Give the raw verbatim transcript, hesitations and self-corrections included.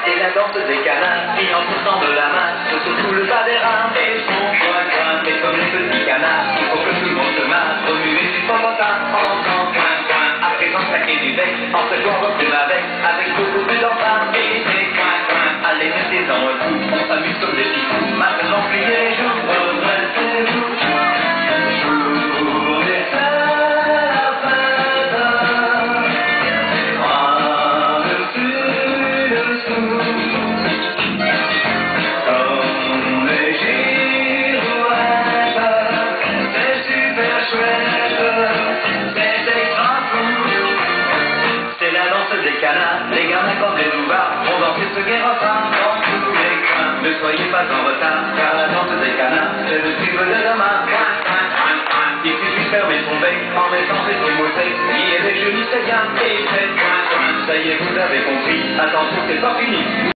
C'est la danse des canards qui en se tendent la main se secouent le bas des reins et font coin coin. Mais comme les petits canards, il faut que tout le monde se marre, remuer du popotin en faisant coin coin. À présent claquer du bec, en se jouant reflume avec, avec beaucoup plus d'enfants et c'est coin coin. Allez, mettez-en un coup, on s'amuse comme des petits fous. Maintenant pliez les joues, redressez-vous. Les gamins comme les louvards vont danser ce gai refrain dans tous les coins. Ne soyez pas en retard, car la danse des canards, c'est le tube de demain. Coin, coin, coin, coin. Il suffit de fermer son bec en mettant ses mots, lier les genoux, c'est bien, et faites coin, coin. Ça y est, vous avez compris, attention, c'est pas fini.